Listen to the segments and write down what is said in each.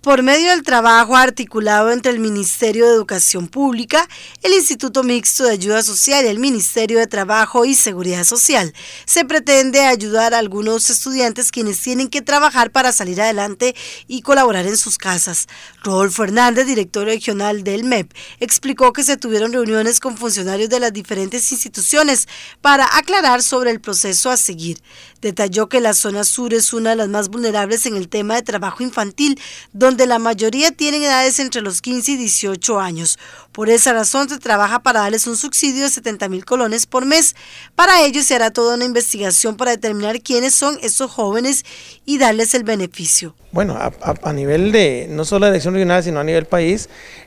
Por medio del trabajo articulado entre el Ministerio de Educación Pública, el Instituto Mixto de Ayuda Social y el Ministerio de Trabajo y Seguridad Social, se pretende ayudar a algunos estudiantes quienes tienen que trabajar para salir adelante y colaborar en sus casas. Rodolfo Hernández, director regional del MEP, explicó que se tuvieron reuniones con funcionarios de las diferentes instituciones para aclarar sobre el proceso a seguir. Detalló que la zona sur es una de las más vulnerables en el tema de trabajo infantil, donde la mayoría tienen edades entre los 15 y 18 años. Por esa razón se trabaja para darles un subsidio de 70,000 colones por mes. Para ello se hará toda una investigación para determinar quiénes son estos jóvenes y darles el beneficio. Bueno, a nivel de, no solo la dirección regional, sino a nivel país,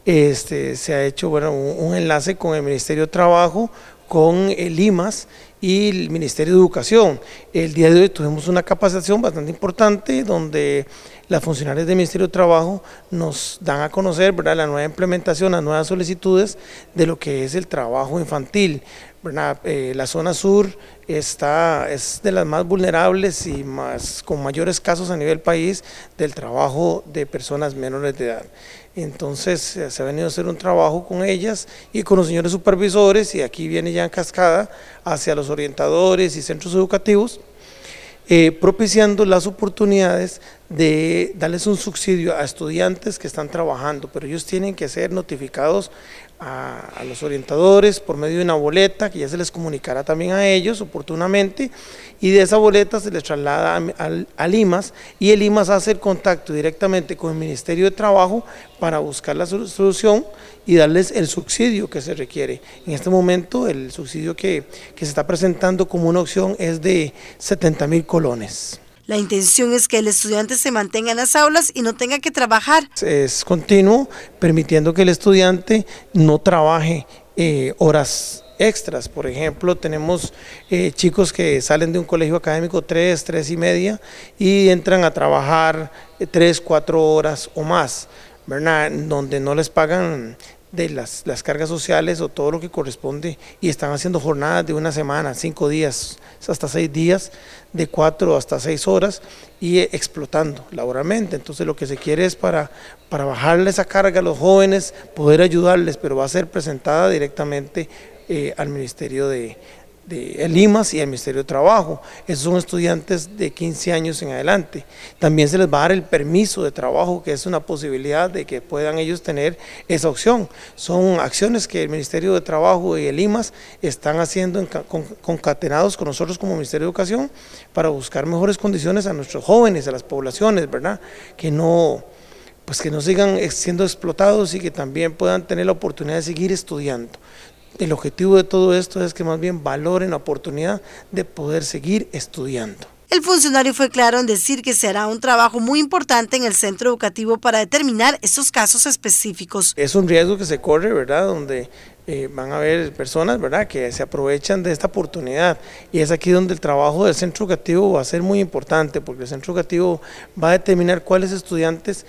se ha hecho un enlace con el Ministerio de Trabajo, con el IMAS y el Ministerio de Educación. El día de hoy tuvimos una capacitación bastante importante donde las funcionarias del Ministerio de Trabajo nos dan a conocer, ¿verdad?, la nueva implementación, las nuevas solicitudes de lo que es el trabajo infantil, ¿verdad? La zona sur es de las más vulnerables y con mayores casos a nivel país del trabajo de personas menores de edad. Entonces se ha venido a hacer un trabajo con ellas y con los señores supervisores, y aquí viene ya en cascada hacia los orientadores y centros educativos, propiciando las oportunidades de darles un subsidio a estudiantes que están trabajando, pero ellos tienen que ser notificados a los orientadores por medio de una boleta que ya se les comunicará también a ellos oportunamente, y de esa boleta se les traslada al IMAS, y el IMAS hace el contacto directamente con el Ministerio de Trabajo para buscar la solución y darles el subsidio que se requiere. En este momento el subsidio que se está presentando como una opción es de 70,000 colones. La intención es que el estudiante se mantenga en las aulas y no tenga que trabajar. Es continuo, permitiendo que el estudiante no trabaje horas extras. Por ejemplo, tenemos chicos que salen de un colegio académico 3:30 y entran a trabajar 3-4 horas o más, ¿verdad?, donde no les pagan de las cargas sociales o todo lo que corresponde, y están haciendo jornadas de una semana, 5 días, hasta 6 días, de 4 hasta 6 horas, y explotando laboralmente. Entonces lo que se quiere es para bajarle esa carga a los jóvenes, poder ayudarles, pero va a ser presentada directamente al Ministerio de el IMAS y al Ministerio de Trabajo. Esos son estudiantes de 15 años en adelante. También se les va a dar el permiso de trabajo, que es una posibilidad de que puedan ellos tener esa opción. Son acciones que el Ministerio de Trabajo y el IMAS están haciendo concatenados con nosotros como Ministerio de Educación para buscar mejores condiciones a nuestros jóvenes, a las poblaciones, ¿verdad?, que no sigan siendo explotados y que también puedan tener la oportunidad de seguir estudiando. El objetivo de todo esto es que más bien valoren la oportunidad de poder seguir estudiando. El funcionario fue claro en decir que se hará un trabajo muy importante en el centro educativo para determinar estos casos específicos. Es un riesgo que se corre, ¿verdad?, donde van a haber personas, ¿verdad?, que se aprovechan de esta oportunidad, y es aquí donde el trabajo del centro educativo va a ser muy importante, porque el centro educativo va a determinar cuáles estudiantes,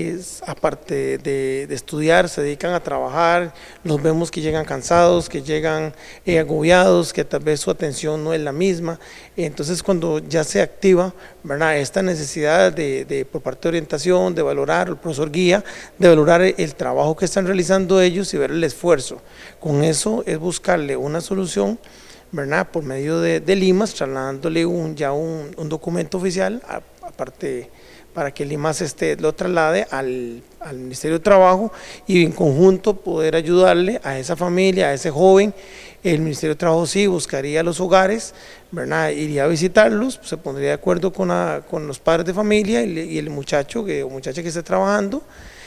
aparte de estudiar, se dedican a trabajar. Los vemos que llegan cansados, que llegan agobiados, que tal vez su atención no es la misma. Entonces cuando ya se activa, ¿verdad?, esta necesidad por parte de orientación, de valorar, el profesor guía, de valorar el trabajo que están realizando ellos y ver el esfuerzo. Con eso es buscarle una solución, ¿verdad?, por medio del IMAS, trasladándole un documento oficial, aparte para que el IMAS lo traslade al Ministerio de Trabajo, y en conjunto poder ayudarle a esa familia, a ese joven. El Ministerio de Trabajo sí buscaría los hogares, ¿verdad?, iría a visitarlos, se pondría de acuerdo con los padres de familia y el muchacho o muchacha que esté trabajando,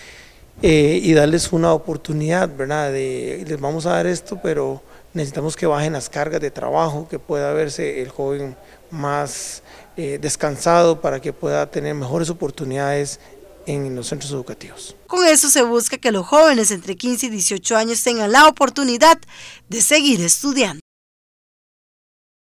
y darles una oportunidad, ¿verdad?, les vamos a dar esto, pero necesitamos que bajen las cargas de trabajo, que pueda verse el joven más descansado, para que pueda tener mejores oportunidades en los centros educativos. Con eso se busca que los jóvenes entre 15 y 18 años tengan la oportunidad de seguir estudiando.